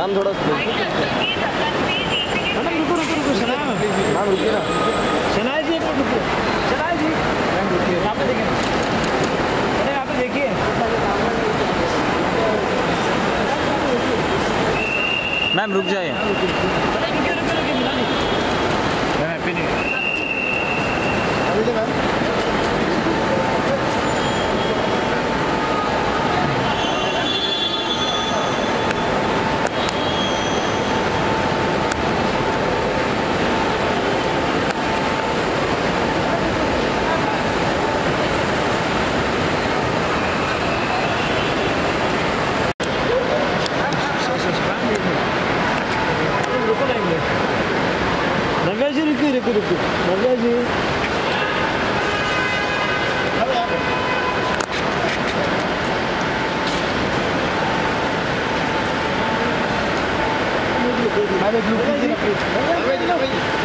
Ma'am थोड़ा madam रुको रुको रुको शनाया मैम रुकिए ना। शनाया जी एक मिनट रुकिए। शनाया जी मैम रुकिए, यहाँ पे देखिए, अरे यहाँ पे देखिए। मैम रुक जाइए। रुकिए रुकिए रुकिए, मिला नहीं ma'am, happy new year. Ma'am Navya ji रुकिए रुकिए रुकिए, नव्या जी मैम एक लुक कीजिए ना प्लीज।